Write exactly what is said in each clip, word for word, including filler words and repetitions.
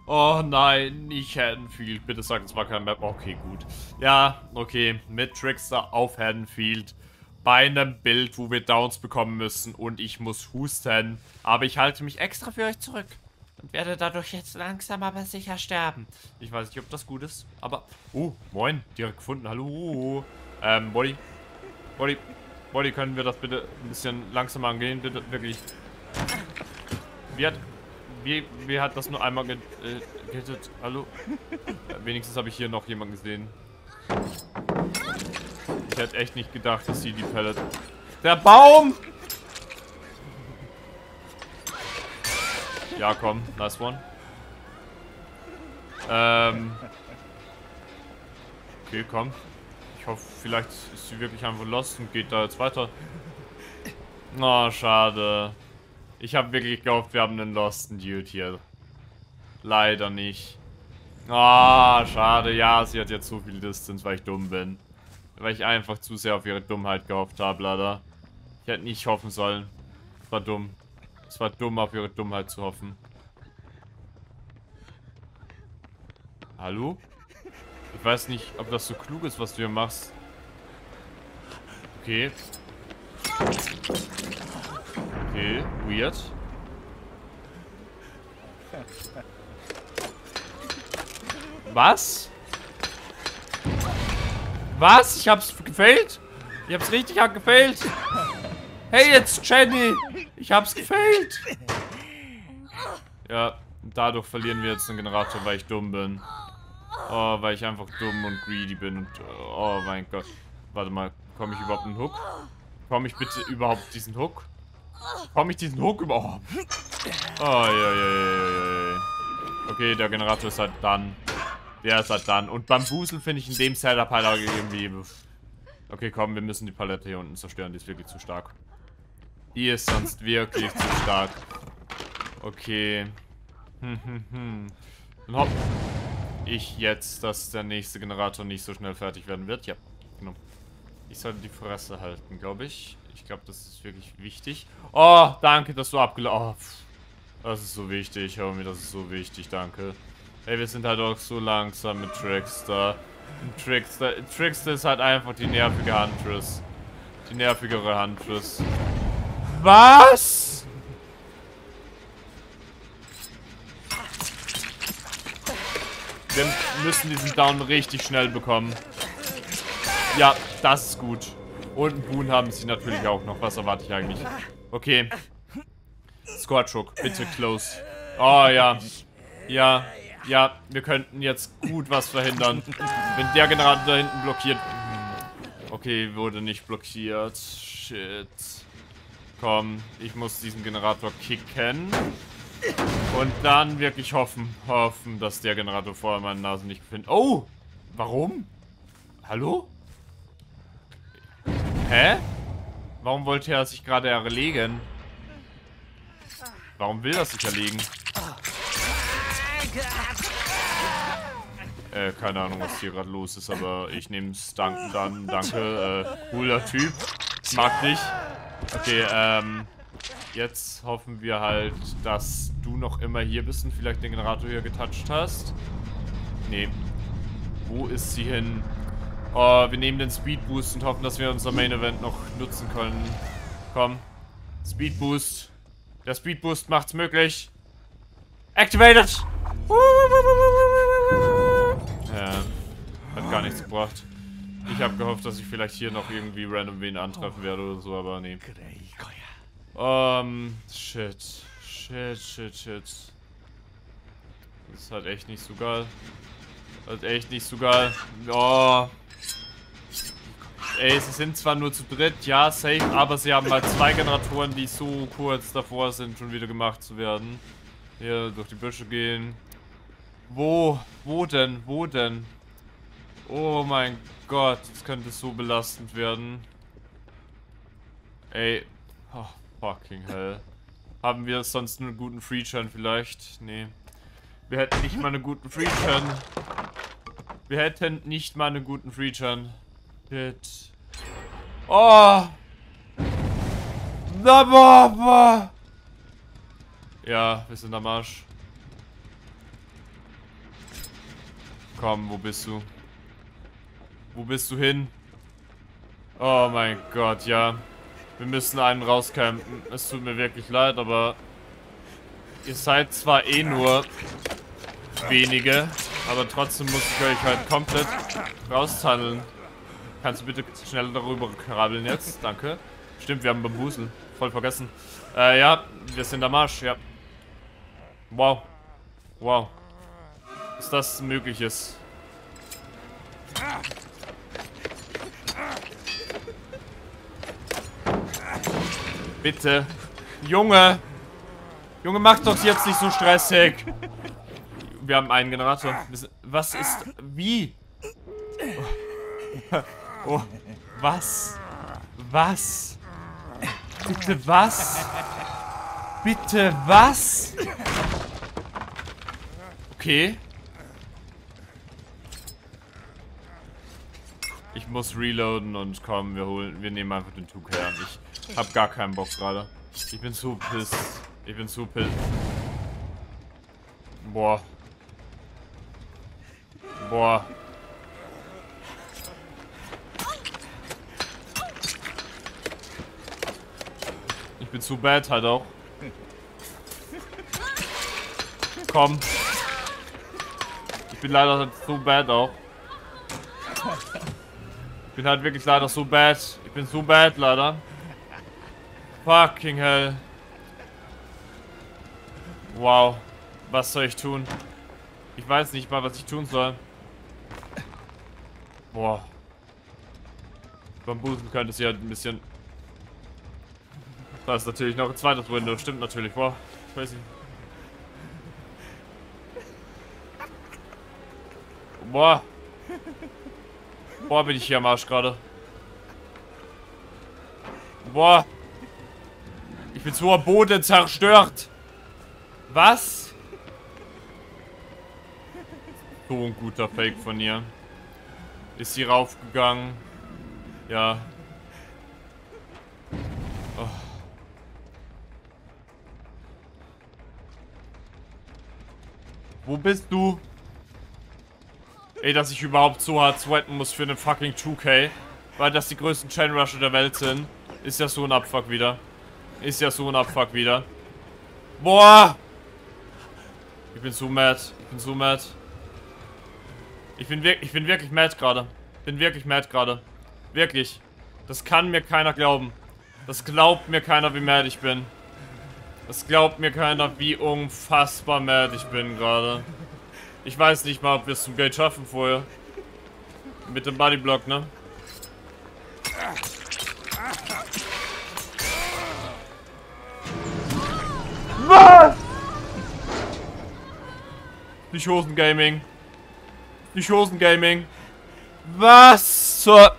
Oh nein, nicht Haddonfield. Bitte sag, es war kein Map. Okay, gut. Ja, okay. Mit Trickster auf Haddonfield. Bei einem Bild, wo wir Downs bekommen müssen. Und ich muss husten. Aber ich halte mich extra für euch zurück. Und werde dadurch jetzt langsam aber sicher sterben. Ich weiß nicht, ob das gut ist. Aber... Oh, moin. Direkt gefunden. Hallo. Ähm, Body. Body. Body, können wir das bitte ein bisschen langsamer angehen? Bitte, wirklich. Wie hat... Wie, wie hat das nur einmal get, äh, gettet? Hallo? Ja, wenigstens habe ich hier noch jemanden gesehen. Ich hätte echt nicht gedacht, dass sie die Pellet... Der Baum! Ja, komm. Nice one. Ähm... Okay, komm. Ich hoffe, vielleicht ist sie wirklich einfach lost und geht da jetzt weiter. Oh, schade. Ich habe wirklich gehofft, wir haben einen losten Dude hier. Leider nicht. Ah, oh, schade. Ja, sie hat jetzt so viel Distance, weil ich dumm bin. Weil ich einfach zu sehr auf ihre Dummheit gehofft habe, leider. Ich hätte nicht hoffen sollen. Es war dumm. Es war dumm, auf ihre Dummheit zu hoffen. Hallo? Ich weiß nicht, ob das so klug ist, was du hier machst. Okay. Okay, weird. Was? Was? Ich hab's gefailt? Ich hab's richtig hart gefailt. Hey, jetzt Jenny! Ich hab's gefailt! Ja, dadurch verlieren wir jetzt den Generator, weil ich dumm bin. Oh, weil ich einfach dumm und greedy bin und... Oh mein Gott. Warte mal, komme ich überhaupt einen Hook? Komme ich bitte überhaupt diesen Hook? Komme ich diesen Hook überhaupt? Oh, ja, ja, ja, ja. Okay, der Generator ist halt dann. Der ist halt dann. Und Bambusel finde ich in dem Setup halt auch irgendwie... Okay, komm, wir müssen die Palette hier unten zerstören. Die ist wirklich zu stark. Die ist sonst wirklich zu stark. Okay. Hm, hm, hm. Dann hoffe ich jetzt, dass der nächste Generator nicht so schnell fertig werden wird. Ja, genau. Ich sollte die Fresse halten, glaube ich. Ich glaube, das ist wirklich wichtig. Oh, danke, dass du abgelaufen... Oh, das ist so wichtig, hör mir, das ist so wichtig, danke. Ey, wir sind halt auch so langsam mit Trickster. Und Trickster, Trickster ist halt einfach die nervige Huntress. Die nervigere Huntress. Was? Wir müssen diesen Down richtig schnell bekommen. Ja, das ist gut. Und einen Boon haben sie natürlich auch noch. Was erwarte ich eigentlich? Okay. Scorchhook, bitte close. Oh ja. Ja. Ja, wir könnten jetzt gut was verhindern. Wenn der Generator da hinten blockiert. Okay, wurde nicht blockiert. Shit. Komm, ich muss diesen Generator kicken. Und dann wirklich hoffen, hoffen, dass der Generator vorher meine Nase nicht findet. Oh! Warum? Hallo? Hä? Warum wollte er sich gerade erlegen? Warum will er sich erlegen? Äh, keine Ahnung, was hier gerade los ist, aber ich nehme es danken dann. Danke, äh, cooler Typ. Mag dich. Okay, ähm, jetzt hoffen wir halt, dass du noch immer hier bist und vielleicht den Generator hier getoucht hast. Nee. Wo ist sie hin? Oh, wir nehmen den Speed Boost und hoffen, dass wir unser Main Event noch nutzen können. Komm. Speed Boost. Der Speed Boost macht's möglich. Activated! Ja, hat gar nichts gebracht. Ich habe gehofft, dass ich vielleicht hier noch irgendwie random wen antreffen werde oder so, aber nee. Ähm, shit. Shit, shit, shit. Das ist halt echt nicht so geil. Halt echt nicht so geil. Oh. Ey, sie sind zwar nur zu dritt, ja, safe, aber sie haben halt zwei Generatoren, die so kurz davor sind, schon wieder gemacht zu werden. Hier durch die Büsche gehen. Wo? Wo denn? Wo denn? Oh mein Gott, das könnte so belastend werden. Ey. Oh, fucking hell. Haben wir sonst einen guten Free-Turn vielleicht? Nee. Wir hätten nicht mal einen guten Free-Turn. Wir hätten nicht mal einen guten Free-Turn. Shit. Oh! Ja, wir sind am Arsch. Komm, wo bist du? Wo bist du hin? Oh mein Gott, ja. Wir müssen einen rauscampen. Es tut mir wirklich leid, aber ihr seid zwar eh nur wenige, aber trotzdem muss ich euch halt komplett raustandeln. Kannst du bitte schnell darüber krabbeln jetzt? Danke. Stimmt, wir haben Bambusel. Voll vergessen. Äh, ja, wir sind am Arsch, ja. Wow. Wow. Dass das möglich ist. Bitte. Junge. Junge, mach doch jetzt nicht so stressig. Wir haben einen Generator. Was ist... Wie? Oh. Oh. Was? Was? Bitte was? Bitte was? Okay. Ich muss reloaden und komm, wir holen, wir nehmen einfach den Zug her. Ich hab gar keinen Bock gerade. Ich bin zu pissed. Ich bin zu pissed. Boah. Boah. Ich bin zu bad halt auch. Komm. Ich bin leider so bad auch. Ich bin halt wirklich leider so bad. Ich bin so bad leider. Fucking hell. Wow. Was soll ich tun? Ich weiß nicht mal, was ich tun soll. Boah. Bambusen könnte sie halt ein bisschen... Da ist natürlich noch ein zweites Window. Stimmt natürlich. Boah. Ich weiß nicht. Boah. Boah, bin ich hier am Arsch gerade. Boah. Ich bin so am Boden zerstört. Was? So ein guter Fake von ihr. Ist sie raufgegangen? Ja. Oh. Wo bist du? Ey, dass ich überhaupt so hart sweaten muss für einen fucking zwei K. Weil das die größten Chain Rusher der Welt sind. Ist ja so ein Abfuck wieder. Ist ja so ein Abfuck wieder. Boah! Ich bin so mad. Ich bin so mad. Ich bin, wir ich bin wirklich mad gerade. Bin wirklich mad gerade. Wirklich. Das kann mir keiner glauben. Das glaubt mir keiner, wie mad ich bin. Das glaubt mir keiner, wie unfassbar mad ich bin gerade. Ich weiß nicht mal, ob wir es zum Gate schaffen vorher. Mit dem Bodyblock, ne? Was? Psychosen-Gaming. Psychosen-Gaming. Was zur...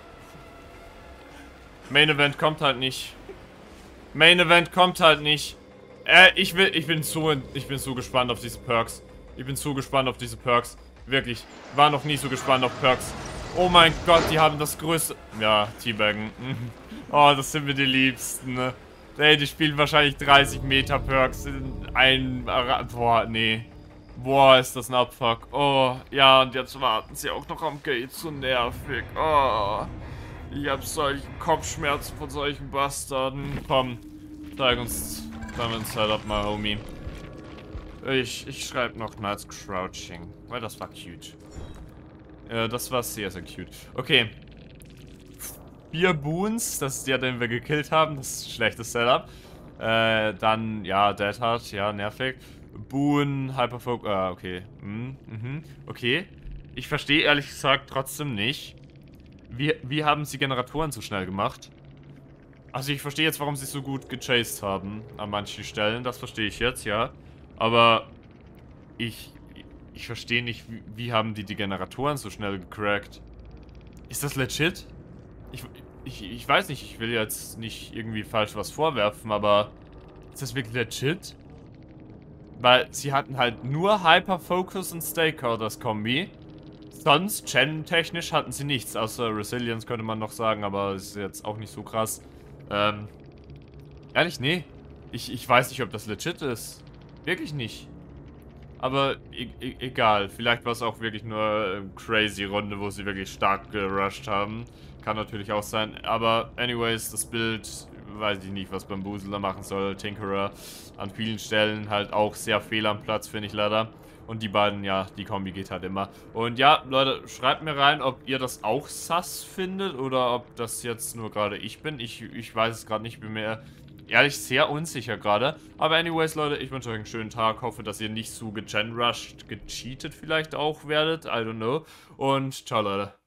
Main Event kommt halt nicht. Main Event kommt halt nicht. Äh, ich will, ich bin so, ich bin so gespannt auf diese Perks. Ich bin so gespannt auf diese Perks. Wirklich. War noch nie so gespannt auf Perks. Oh mein Gott, die haben das größte... Ja, Teabaggen. Oh, das sind mir die Liebsten, ne? Ey, die spielen wahrscheinlich dreißig Meter Perks in ein... Boah, nee. Boah, ist das ein Abfuck. Oh, ja, und jetzt warten sie auch noch am Gate. So nervig. Oh. Ich hab solchen Kopfschmerzen von solchen Bastarden. Komm, zeig uns dein Setup mal, Homie. Ich, ich schreibe noch Nice Crouching, weil das war cute. Äh, das war sehr, sehr cute. Okay. Vier Boons, das ist der, den wir gekillt haben. Das ist ein schlechtes Setup. Äh, dann, ja, Dead Hard, ja, nervig. Boon, Hyperfocus, ah, okay. Mhm, mhm, okay. Ich verstehe ehrlich gesagt trotzdem nicht, wie, wie haben sie Generatoren so schnell gemacht? Also ich verstehe jetzt, warum sie so gut gechased haben an manchen Stellen. Das verstehe ich jetzt, ja. Aber ich, ich verstehe nicht, wie, wie haben die die Generatoren so schnell gecrackt? Ist das legit? Ich, ich, ich weiß nicht, ich will jetzt nicht irgendwie falsch was vorwerfen, aber ist das wirklich legit? Weil sie hatten halt nur Hyperfocus und Staker, das Kombi. Sonst, Gen-technisch hatten sie nichts, außer Resilience könnte man noch sagen, aber ist jetzt auch nicht so krass. Ähm, ehrlich, nee. Ich, ich weiß nicht, ob das legit ist. Wirklich nicht. Aber e e egal. Vielleicht war es auch wirklich nur eine crazy Runde, wo sie wirklich stark gerusht haben. Kann natürlich auch sein. Aber anyways, das Bild, weiß ich nicht, was Bamboozler machen soll. Tinkerer an vielen Stellen halt auch sehr fehl am Platz, finde ich leider. Und die beiden, ja, die Kombi geht halt immer. Und ja, Leute, schreibt mir rein, ob ihr das auch sass findet oder ob das jetzt nur gerade ich bin. Ich, ich weiß es gerade nicht, bin mir ehrlich sehr unsicher gerade. Aber anyways, Leute, ich wünsche euch einen schönen Tag. Hoffe, dass ihr nicht so gegenrusht, gecheatet vielleicht auch werdet. I don't know. Und ciao, Leute.